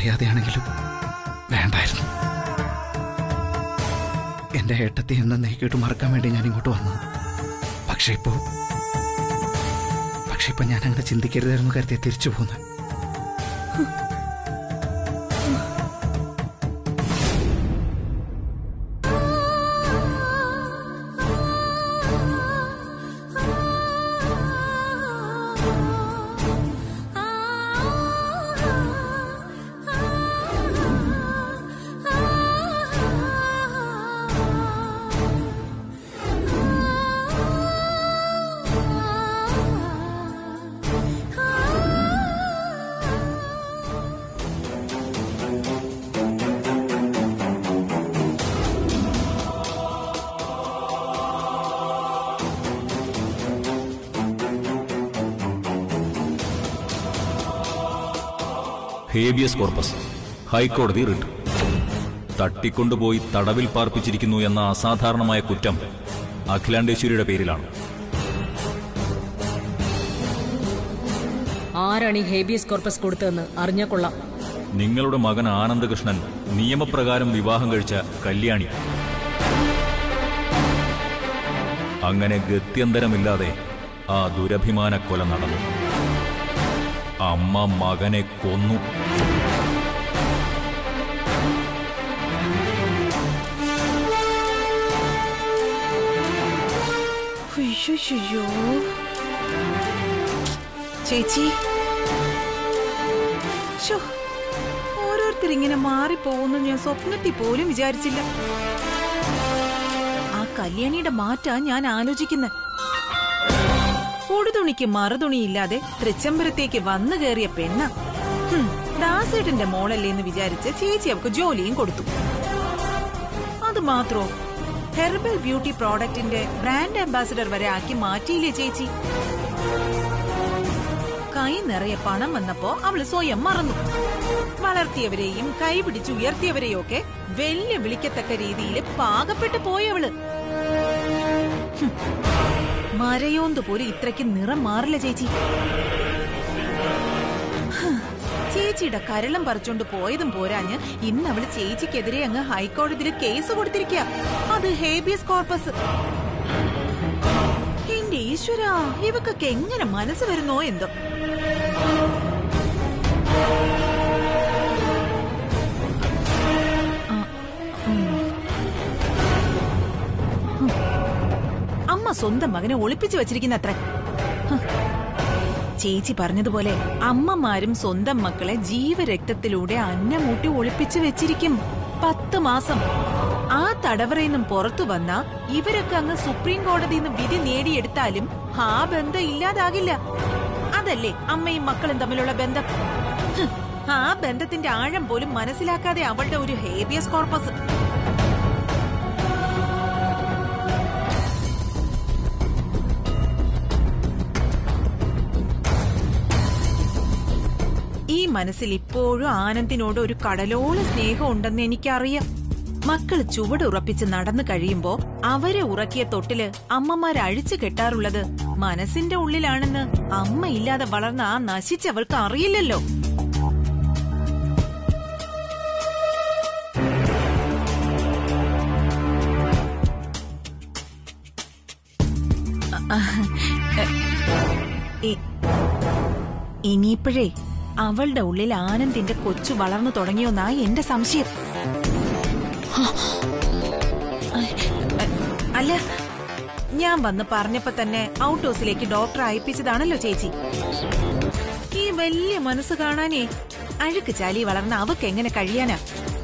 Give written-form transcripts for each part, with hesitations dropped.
അറിയാതെയാണെങ്കിലും വേണ്ടായിരുന്നു. എന്റെ ഏട്ടത്തെ എന്നേക്കിട്ട് മറക്കാൻ വേണ്ടി ഞാൻ ഇങ്ങോട്ട് വന്നത്. പക്ഷെ ഇപ്പൊ ഞാൻ അങ്ങനെ ചിന്തിക്കരുതായിരുന്നു കരുതിയ തിരിച്ചു പോന്ന്. ഹേബിയസ് കോർപ്പസ്, ഹൈക്കോടതി റിട്ട്. തട്ടിക്കൊണ്ടുപോയി തടവിൽ പാർപ്പിച്ചിരിക്കുന്നു എന്ന അസാധാരണമായ കുറ്റം അഖിലാണ്ടേശ്വരിയുടെ പേരിലാണ്. ആരാണ് ഈ ഹേബിയസ് കോർപ്പസ് കൊടുത്തതെന്ന് അറിഞ്ഞാൽ കൊള്ളാം. നിങ്ങളുടെ മകൻ ആനന്ദകൃഷ്ണൻ നിയമപ്രകാരം വിവാഹം കഴിച്ച കല്യാണി. അങ്ങനെ ഗത്യന്തരമില്ലാതെ ആ ദുരഭിമാന കൊല നടന്നു. അമ്മ മകനെ കൊന്നു. ചേച്ചി, ഓരോരുത്തരിങ്ങനെ മാറിപ്പോകുന്നു ഞാൻ സ്വപ്നത്തിൽ പോലും വിചാരിച്ചില്ല. ആ കല്യാണിയുടെ മാറ്റാ ഞാൻ ആലോചിക്കുന്നത്. കൊടുതുണിക്ക് മറുതുണിയില്ലാതെ തൃച്ചംബരത്തേക്ക് വന്നു കയറിയ പെണ്ണ. ദാസേട്ടന്റെ മോളല്ലേന്ന് വിചാരിച്ച് ചേച്ചി അവർക്ക് ജോലിയും കൊടുത്തു. അത് മാത്രോ, ഹെർബൽ ബ്യൂട്ടി പ്രോഡക്റ്റിന്റെ ബ്രാൻഡ് അംബാസിഡർ വരെ ആക്കി മാറ്റിയില്ലേ ചേച്ചി? കൈ നിറയെ പണം വന്നപ്പോ അവള് സ്വയം മറന്നു. വളർത്തിയവരെയും കൈപിടിച്ചുയർത്തിയവരെയും ഒക്കെ വെല്ലുവിളിക്കത്തക്ക രീതിയിൽ പാകപ്പെട്ടു പോയവള്. മരയോന്ത് പോലും ഇത്രയ്ക്ക് നിറം മാറില്ല ചേച്ചി. ചേച്ചിയുടെ കരളം പറിച്ചോണ്ട് പോയതും പോരാഞ്ഞ് ഇന്ന് അവള് ചേച്ചിക്കെതിരെ അങ്ങ് ഹൈക്കോടതിയിൽ കേസ് കൊടുത്തിരിക്കുക. അത് ഹേബിയസ് കോർപ്പസ്. എന്റെ ഈശ്വരാ, ഇവക്കൊക്കെ എങ്ങനെ മനസ്സ് വരുന്നോ എന്തോ. അമ്മ സ്വന്തം മകനെ ഒളിപ്പിച്ചു വെച്ചിരിക്കുന്ന അത്ര. ചേച്ചി പറഞ്ഞതുപോലെ അമ്മമാരും സ്വന്തം മക്കളെ ജീവരക്തത്തിലൂടെ അന്നമൂട്ടി ഒളിപ്പിച്ചു വെച്ചിരിക്കും 10 മാസം. ആ തടവറയിൽ നിന്നും പുറത്തു വന്ന ഇവരൊക്കെ അങ്ങ് സുപ്രീം കോടതിയിൽ നിന്ന് വിധി നേടിയെടുത്താലും ആ ബന്ധം ഇല്ലാതാകില്ല. അതല്ലേ അമ്മയും മക്കളും തമ്മിലുള്ള ബന്ധം. ആ ബന്ധത്തിന്റെ ആഴം പോലും മനസ്സിലാക്കാതെ അവളുടെ ഒരു ഹേബിയസ് കോർപ്പസ്. ഈ മനസ്സിൽ ഇപ്പോഴും ആനന്ദിനോട് ഒരു കടലോളം സ്നേഹം ഉണ്ടെന്ന് എനിക്കറിയാം. മക്കള് ചുവടുറപ്പിച്ച് നടന്നു കഴിയുമ്പോ അവരെ ഉറക്കിയ തൊട്ടില് അമ്മമാര് അഴിച്ചു കെട്ടാറുള്ളത് മനസ്സിന്റെ ഉള്ളിലാണെന്ന് അമ്മ ഇല്ലാതെ വളർന്ന ആ നശിച്ചവൾക്ക് അറിയില്ലല്ലോ. ഇനിയിപ്പോഴേ അവളുടെ ഉള്ളിൽ ആനന്ദിന്റെ കൊച്ചു വളർന്നു തുടങ്ങിയോന്നാ എന്റെ സംശയം. അല്ല, ഞാൻ വന്ന് പറഞ്ഞപ്പോ തന്നെ ഔട്ട് ഹൗസിലേക്ക് ഡോക്ടറെ അയപ്പിച്ചതാണല്ലോ ചേച്ചി. ഈ വലിയ മനസ്സ് കാണാനേ അഴുക്ക് ചാലി വളർന്ന അവക്ക് എങ്ങനെ കഴിയാനാ?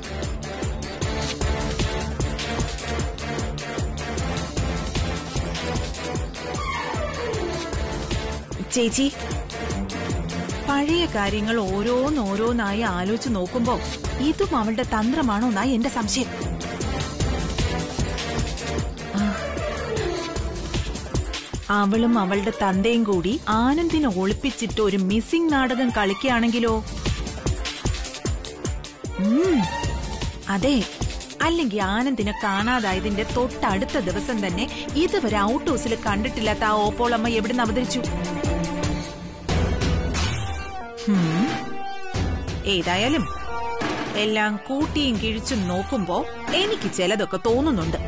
ചേച്ചി, പഴയ കാര്യങ്ങൾ ഓരോന്നോരോന്നായി ആലോചിച്ച് നോക്കുമ്പോ ഇതും അവളുടെ തന്ത്രമാണോന്നാ എന്റെ സംശയം. അവളും അവളുടെ തന്തയും കൂടി ആനന്ദിനെ ഒളിപ്പിച്ചിട്ട് ഒരു മിസ്സിംഗ് നാടകം കളിക്കുകയാണെങ്കിലോ? അതെ, അല്ലെങ്കിൽ ആനന്ദിനെ കാണാതായതിന്റെ തൊട്ടടുത്ത ദിവസം തന്നെ ഇതുവരെ ഔട്ട് ഹൗസിൽ കണ്ടിട്ടില്ലാത്ത ആ ഓപ്പോളമ്മ എവിടുന്ന് അവതരിച്ചു? ഏതായാലും എല്ലാം കൂട്ടിയും കിഴിച്ചും നോക്കുമ്പോ എനിക്ക് ചിലതൊക്കെ തോന്നുന്നുണ്ട്.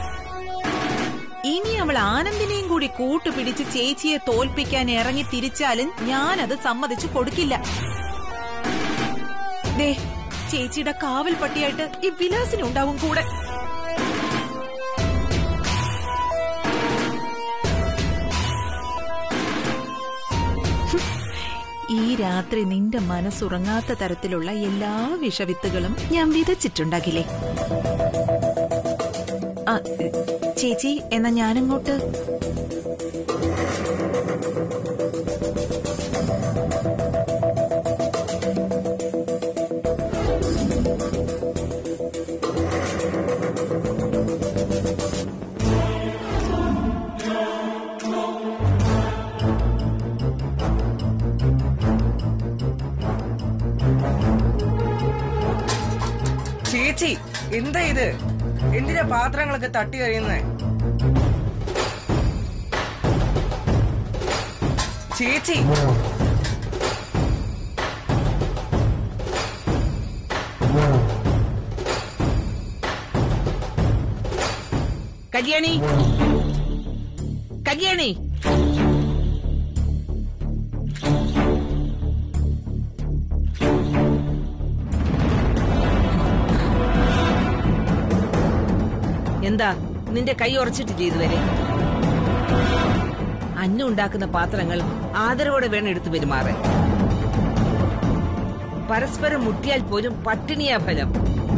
ഇനി അവൾ ആനന്ദിനെയും കൂടി കൂട്ടുപിടിച്ച് ചേച്ചിയെ തോൽപ്പിക്കാൻ ഇറങ്ങി തിരിച്ചാലും ഞാനത് സമ്മതിച്ചു കൊടുക്കില്ല. ദേ, ചേച്ചിയുടെ കാവൽ പട്ടിയായിട്ട് ഈ വിലാസിനുണ്ടാവും കൂടെ. ഈ രാത്രി നിന്റെ മനസ്സുറങ്ങാത്ത തരത്തിലുള്ള എല്ലാ വിഷവിത്തുകളും ഞാൻ വിതച്ചിട്ടുണ്ടാകില്ലേ? ചേച്ചി, എന്നാ ഞാനിങ്ങോട്ട്. ചേച്ചി, എന്താ ഇത്? എന്തിനാ പാത്രങ്ങളൊക്കെ തട്ടി കഴിയുന്നേ? ചേച്ചി, കല്യാണി, കല്യാണി, എന്താ നിന്റെ കൈ ഉറച്ചിട്ടില്ല ഇതുവരെ? അന്ന ഉണ്ടാക്കുന്ന പാത്രങ്ങൾ ആദരവോടെ വേണം എടുത്തു പെരുമാറാൻ. പരസ്പരം മുട്ടിയാൽ പോലും പട്ടിണിയാ ഫലം.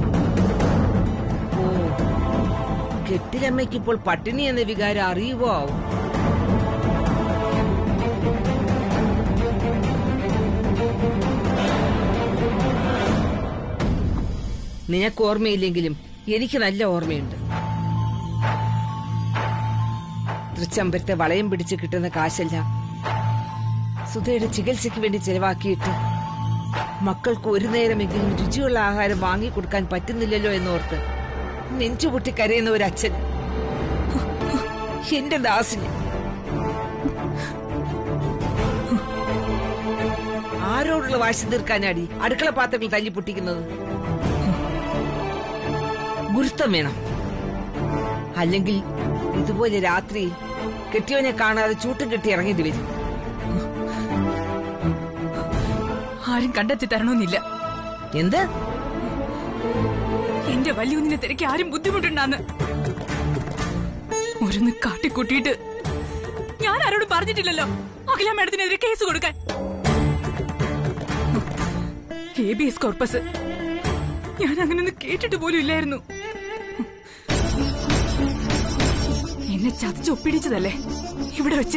ഓ, കെട്ടിലമ്മയ്ക്ക് ഇപ്പോൾ പട്ടിണി എന്ന വികാരം അറിയുവോ? നിനക്ക് ഓർമ്മയില്ലെങ്കിലും എനിക്ക് നല്ല ഓർമ്മയുണ്ട്. തൃച്ചമ്പരത്തെ വളയം പിടിച്ച് കിട്ടുന്ന കാശെല്ലാം സുധയുടെ ചികിത്സയ്ക്ക് വേണ്ടി ചെലവാക്കിയിട്ട് മക്കൾക്ക് ഒരു നേരമെങ്കിലും രുചിയുള്ള ആഹാരം വാങ്ങിക്കൊടുക്കാൻ പറ്റുന്നില്ലല്ലോ എന്നോർത്ത് നെഞ്ചുപൊട്ടി കരയുന്ന ഒരു അച്ഛൻ. എന്റെ ദാസിന് ആരോടുള്ള വാശി തീർക്കാനാടി അടുക്കള പാത്രങ്ങൾ തല്ലി പൊട്ടിക്കുന്നത്? ഗുരുത്വം വേണം. അല്ലെങ്കിൽ ഇതുപോലെ രാത്രി കെട്ടിയവനെ കാണാതെ ചൂട്ടും കെട്ടി ഇറങ്ങേണ്ടി വരും. ആരും കണ്ടെത്തി തരണമെന്നില്ല. എന്ത്? എന്റെ വലിയൊന്നിനെ തിരക്കി ആരും ബുദ്ധിമുട്ടുണ്ടാന്ന് ഒരുന്ന് കാട്ടിക്കൂട്ടിയിട്ട് ഞാൻ ആരോടും പറഞ്ഞിട്ടില്ലല്ലോ അഖില മാഡത്തിനെതിരെ കേസ് കൊടുക്കാൻ. ഹേബിയസ് കോർപ്പസ് ഞാൻ അങ്ങനൊന്നും കേട്ടിട്ട് പോലും ഇല്ലായിരുന്നു. എന്നെ ചതച്ചൊപ്പിടിച്ചതല്ലേ ഇവിടെ വെച്ച്.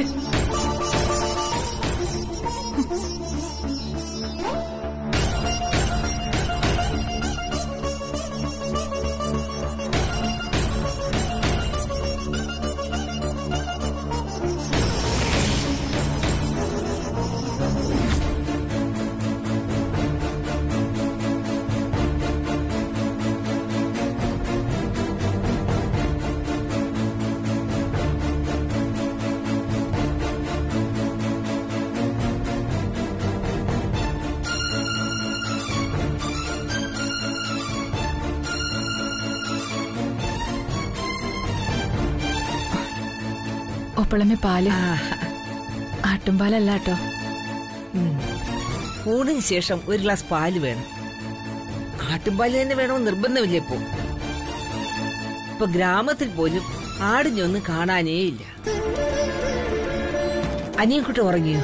ഒപ്പളമേ പാല്, ആട്ടുംപാലല്ല കേട്ടോ. ഊണിന് ശേഷം ഒരു ഗ്ലാസ് പാല് വേണം. ആട്ടുംപാല് തന്നെ വേണമെന്ന് നിർബന്ധമില്ല. ഇപ്പൊ ഗ്രാമത്തിൽ പോലും ആടിനൊന്നും കാണാനേ ഇല്ല. അനിയൻകുട്ടി ഉറങ്ങിയോ?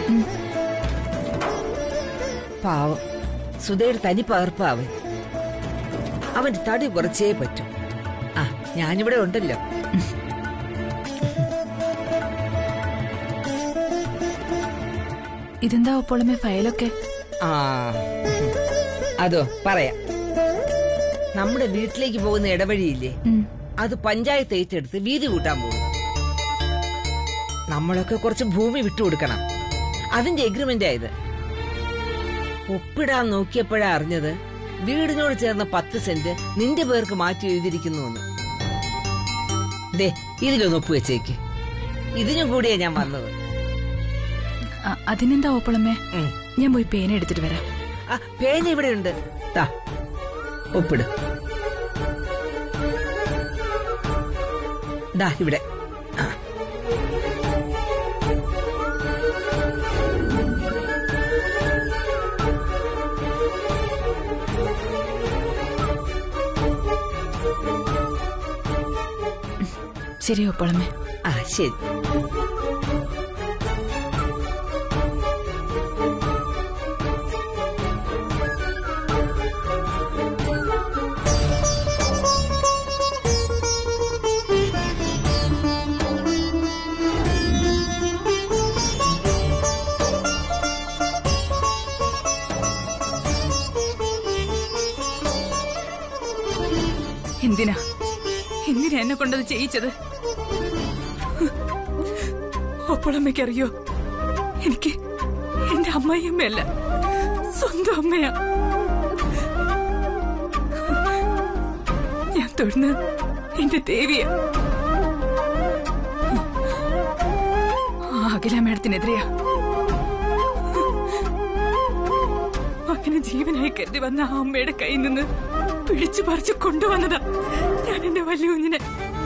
പാവം, സുധയുടെ തനി പകർപ്പാവൻ. അവന്റെ തടി കുറച്ചേ പറ്റും. ഞാനിവിടെ ഉണ്ടല്ലോ. ഇതെന്താ ഒപ്പോളമേ ഫയലൊക്കെ? അതോ പറയാം. നമ്മുടെ വീട്ടിലേക്ക് പോകുന്ന ഇടവഴിയില്ലേ, അത് പഞ്ചായത്ത് ഏറ്റെടുത്ത് വീതി കൂട്ടാൻ പോകും. നമ്മളൊക്കെ കുറച്ച് ഭൂമി വിട്ടുകൊടുക്കണം. അതിന്റെ എഗ്രിമെന്റ് ആയത്. ഒപ്പിടാൻ നോക്കിയപ്പോഴാ അറിഞ്ഞത് വീടിനോട് ചേർന്ന 10 സെന്റ് നിന്റെ പേർക്ക് മാറ്റി എഴുതിയിരിക്കുന്നു. ദേ, ഇതിലൊന്ന് ഒപ്പുവെച്ചേക്ക്. ഇതിനും കൂടിയാ ഞാൻ വന്നത്. അതിനെന്താ ഓപ്പളമ്മേ, ഞാൻ പോയി പേന എടുത്തിട്ട് വരാം. പേന ഇവിടെ ഉണ്ട്. താ ഒപ്പിട്. ദാ ഇവിടെ. ശരി ഒപ്പളമ്മേ. ശരി. എന്തിനാ എന്നെ കൊണ്ടത് ചെയ്യിച്ചത്? ഒപ്പളമ്മയ്ക്കറിയോ, എനിക്ക് എന്റെ അമ്മയമ്മയല്ല, സ്വന്തം അമ്മയാ. ഞാൻ തൊഴുന്ന എന്റെ ദേവിയ. അഖില മേഡത്തിനെതിരെയാ. അങ്ങനെ ജീവനായി കരുതി വന്ന ആ അമ്മയുടെ കയ്യിൽ നിന്ന് പിടിച്ചു പറിച്ചു കൊണ്ടുവന്നതാ ഞാൻ എന്റെ വലിയ കുഞ്ഞിനെ.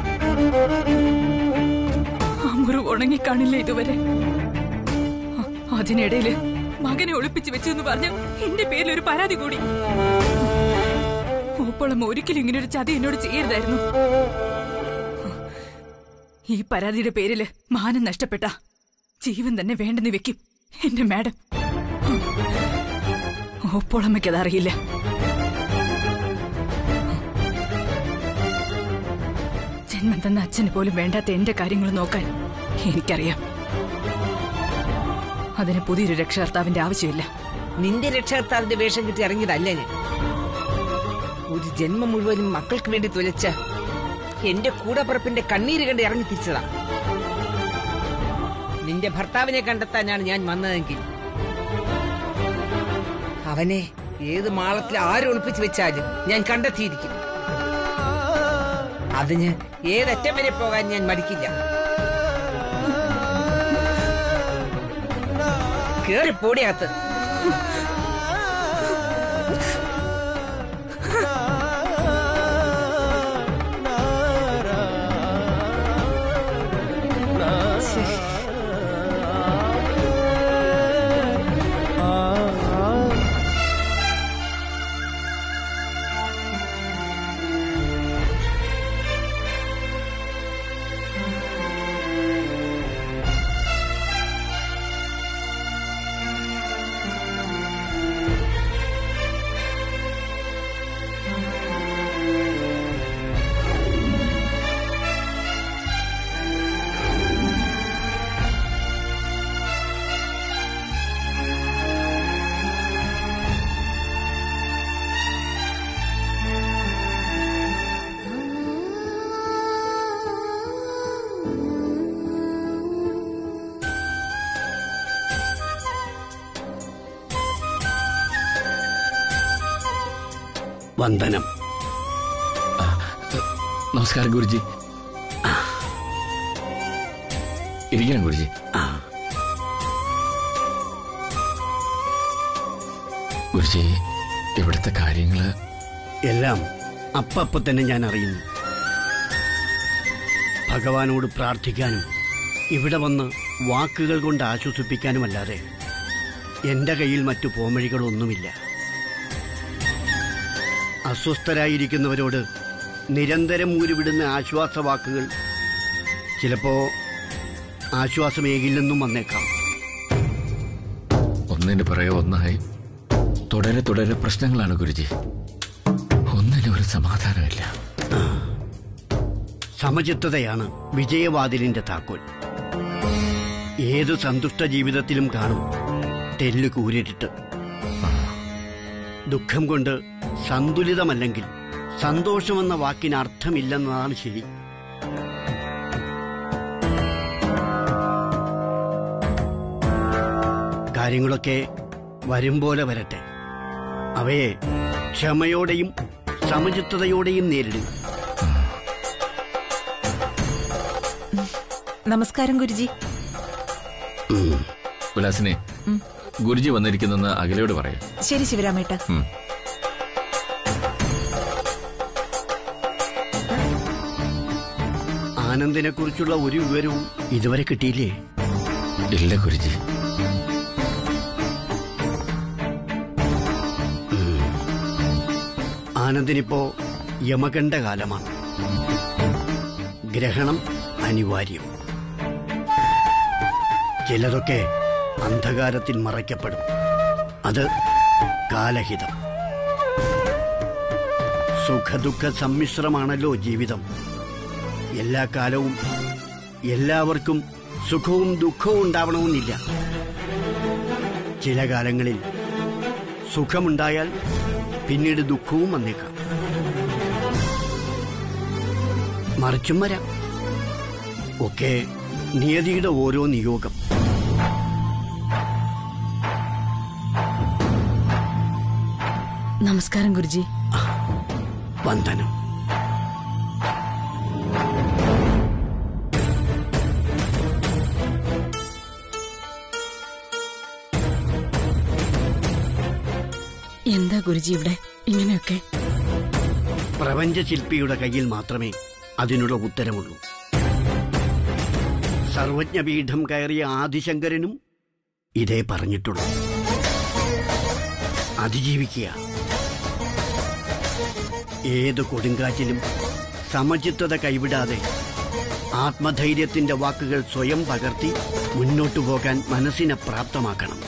ആ മുറിവ് ഉണങ്ങിക്കാണില്ല ഇതുവരെ. അതിനിടയില് മകനെ ഒളിപ്പിച്ചു വെച്ചു എന്ന് പറഞ്ഞ് എന്റെ പേരിൽ ഒരു പരാതി കൂടി. ഓപ്പോളം ഒരിക്കലും ഇങ്ങനൊരു ചതി എന്നോട് ചെയ്യരുതായിരുന്നു. ഈ പരാതിയുടെ പേരില് മാനം നഷ്ടപ്പെട്ട ജീവൻ തന്നെ വേണ്ടെന്ന് വെക്കും എന്റെ മാഡം. ഓപ്പോളമ്മയ്ക്കതറിയില്ല. ജന്മം തന്ന അച്ഛന് പോലും വേണ്ടാത്ത എന്റെ കാര്യങ്ങൾ നോക്കാൻ എനിക്കറിയാം. അതിന് പുതിയൊരു രക്ഷകർത്താവിന്റെ ആവശ്യമില്ല. നിന്റെ രക്ഷകർത്താവിന്റെ വേഷം കിട്ടി ഇറങ്ങിയതല്ല ഞാൻ. ഒരു ജന്മം മുഴുവനും മക്കൾക്ക് വേണ്ടി തുലച്ച എന്റെ കൂടപ്പുറപ്പിന്റെ കണ്ണീര് കണ്ട് ഇറങ്ങി തിരിച്ചതാ. നിന്റെ ഭർത്താവിനെ കണ്ടെത്താനാണ് ഞാൻ വന്നതെങ്കിൽ അവനെ ഏത് മാളത്തിൽ ആരും ഒളിപ്പിച്ചു വെച്ചാലും ഞാൻ കണ്ടെത്തിയിരിക്കും. അതിന് ഏതറ്റം വരെ പോകാൻ ഞാൻ മടിക്കില്ല. കേറി പോടിയകത്ത്. വന്ദനം. നമസ്കാരം ഗുരുജി. ഇരിക്കണം ഗുരുജി. ഗുരുജി, ഇവിടുത്തെ കാര്യങ്ങള് എല്ലാം അപ്പ തന്നെ ഞാൻ അറിയുന്നു. ഭഗവാനോട് പ്രാർത്ഥിക്കാനും ഇവിടെ വന്ന് വാക്കുകൾ കൊണ്ട് ആശ്വസിപ്പിക്കാനുമല്ലാതെ എന്റെ കയ്യിൽ മറ്റു പോംവഴികളൊന്നുമില്ല. അസ്വസ്ഥരായിരിക്കുന്നവരോട് നിരന്തരം ഊരുവിടുന്ന ആശ്വാസവാക്കുകൾ ചിലപ്പോ ആശ്വാസമേകില്ലെന്നും വന്നേക്കാം. ഒന്നിന് പുറകെ ഒന്നായി തുടരെ തുടരെ പ്രശ്നങ്ങളാണ് ഗുരുജി. ഒന്നിനും ഒരു സമാധാനമില്ല. സമചിത്തതയാണ് വിജയവാതിലിന്റെ താക്കോൽ. ഏതു സന്തുഷ്ട ജീവിതത്തിലും കാണും തെല്ലു കൂരിട്ട്. ദുഃഖം കൊണ്ട് സന്തുലിതമല്ലെങ്കിൽ സന്തോഷമെന്ന വാക്കിന് അർത്ഥമില്ലെന്നതാണ് ശരി. കാര്യങ്ങളൊക്കെ വരും പോലെ വരട്ടെ. അവയെ ക്ഷമയോടെയും സമചിത്തതയോടെയും നേരിടും. നമസ്കാരം ഗുരുജി. വിലാസിനെ, ഗുരുജി വന്നിരിക്കുന്നെന്ന് അഖിലയോട് പറയാം. ശരി ശിവരാമേട്ട. ആനന്ദിനെ കുറിച്ചുള്ള ഒരു വിവരവും ഇതുവരെ കിട്ടിയില്ലേ? ഇല്ല ഗുരുജി. ആനന്ദിനിപ്പോ യമകണ്ഠ കാലമാണ്. ഗ്രഹണം അനിവാര്യം. ചിലതൊക്കെ അന്ധകാരത്തിൽ മറയ്ക്കപ്പെടും. അത് കാലഹിതം. സുഖദുഃഖ സമ്മിശ്രമാണല്ലോ ജീവിതം. എല്ലാ കാലവും എല്ലാവർക്കും സുഖവും ദുഃഖവും ഉണ്ടാവണമെന്നില്ല. ചില കാലങ്ങളിൽ സുഖമുണ്ടായാൽ പിന്നീട് ദുഃഖവും വന്നേക്കാം. മറിച്ചും വരാം. ഒക്കെ നിയതിയുടെ ഓരോ നിയോഗം. നമസ്കാരം ഗുരുജി. വന്ദനം. എന്താ ഗുരുജി ഇവിടെ ഇങ്ങനെയൊക്കെ? പ്രപഞ്ചശില്പിയുടെ കയ്യിൽ മാത്രമേ അതിനുള്ള ഉത്തരമുള്ളൂ. സർവജ്ഞപീഠം കയറിയ ആദിശങ്കരനും ഇതേ പറഞ്ഞിട്ടുള്ളൂ. അതിജീവിക്കുക. ഏത് കൊടുങ്കാറ്റിലും സമചിത്തത കൈവിടാതെ ആത്മധൈര്യത്തിന്റെ വാക്കുകൾ സ്വയം പകർത്തി മുന്നോട്ടു പോകാൻ മനസ്സിനെ പ്രാപ്തമാക്കണം.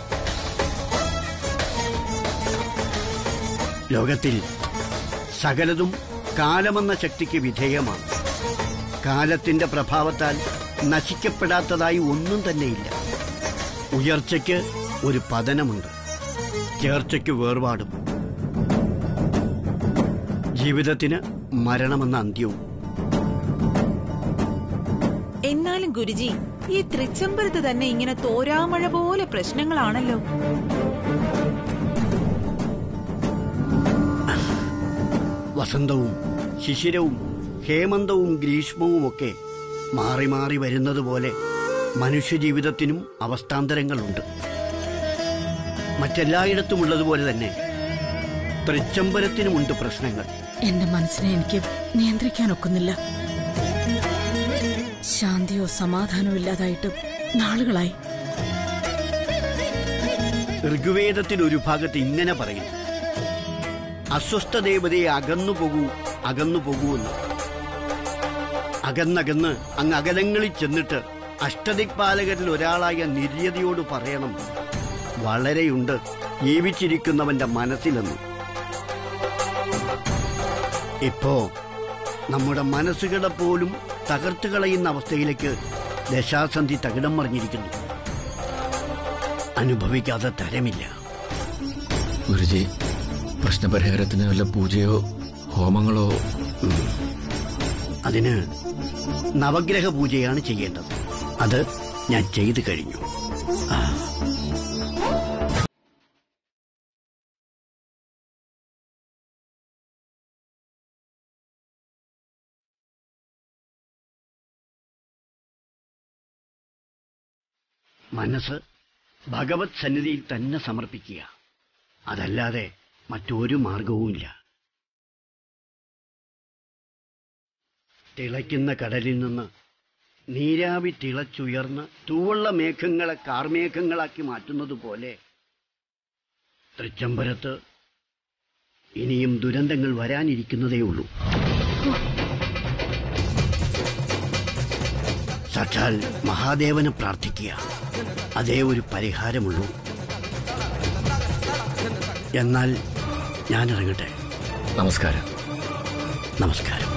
ലോകത്തിൽ സകലതും കാലമെന്ന ശക്തിക്ക് വിധേയമാണ്. കാലത്തിന്റെ പ്രഭാവത്താൽ നശിക്കപ്പെടാത്തതായി ഒന്നും തന്നെയില്ല. ഉയർച്ചയ്ക്ക് ഒരു പതനമുണ്ട്, ചേർച്ചയ്ക്ക് വേർപാടും. ജീവിതത്തിന് മരണമെന്ന അന്ത്യവും. എന്നാലും ഗുരുജി, ഈ തൃച്ചംബരത്ത് തന്നെ ഇങ്ങനെ തോരാമഴ പോലെ പ്രശ്നങ്ങളാണല്ലോ. വസന്തവും ശിശിരവും ഹേമന്തവും ഗ്രീഷ്മവും ഒക്കെ മാറി മാറി വരുന്നത് പോലെ മനുഷ്യജീവിതത്തിനും അവസ്ഥാന്തരങ്ങളുണ്ട്. മറ്റെല്ലായിടത്തുമുള്ളതുപോലെ തന്നെ തൃച്ചംബരത്തിനുമുണ്ട് പ്രശ്നങ്ങൾ. എന്റെ മനസ്സിനെ എനിക്ക് നിയന്ത്രിക്കാനൊക്കുന്നില്ല. ശാന്തിയോ സമാധാനമോ ഇല്ലാതായിട്ട് നാളുകളായി. ഋഗ്വേദത്തിൽ ഒരു ഭാഗത്ത് ഇങ്ങനെ പറയുന്നു: അസ്വസ്ഥ ദേവതയെ അകന്നു പോകൂ എന്ന്. അകന്നകന്ന് അങ്ങ് അകലങ്ങളിൽ ചെന്നിട്ട് അഷ്ടദിക്പാലകരിൽ ഒരാളായ നിര്യതയോട് പറയണം, വളരെയുണ്ട് ജീവിച്ചിരിക്കുന്നവന്റെ മനസ്സിലെന്ന്. ഇപ്പോ നമ്മുടെ മനസ്സുകളെ പോലും തകർത്തു കളയുന്ന അവസ്ഥയിലേക്ക് ദശാസന്ധി തകിടം മറിഞ്ഞിരിക്കുന്നു. അനുഭവിക്കാതെ തരമില്ല. ഗുരുജി, പ്രശ്നപരിഹാരത്തിന് വല്ല പൂജയോ ഹോമങ്ങളോ? അതിന് നവഗ്രഹ പൂജയാണ് ചെയ്യേണ്ടത്. അത് ഞാൻ ചെയ്തു കഴിഞ്ഞു. മനസ്സ് ഭഗവത് സന്നിധിയിൽ തന്നെ സമർപ്പിക്കുക. അതല്ലാതെ മറ്റൊരു മാർഗവുമില്ല. തിളയ്ക്കുന്ന കടലിൽ നിന്ന് നീരാവി തിളച്ചുയർന്ന് തൂവള്ള മേഘങ്ങളെ കാർമേഘങ്ങളാക്കി മാറ്റുന്നത് പോലെ തൃച്ചംബരത്ത് ഇനിയും ദുരന്തങ്ങൾ വരാനിരിക്കുന്നതേയുള്ളൂ. സാക്ഷാൽ മഹാദേവനെ പ്രാർത്ഥിക്കുക. അതേ ഒരു പരിഹാരമുള്ളൂ. എന്നാൽ ഞാനിറങ്ങട്ടെ. നമസ്കാരം. നമസ്കാരം.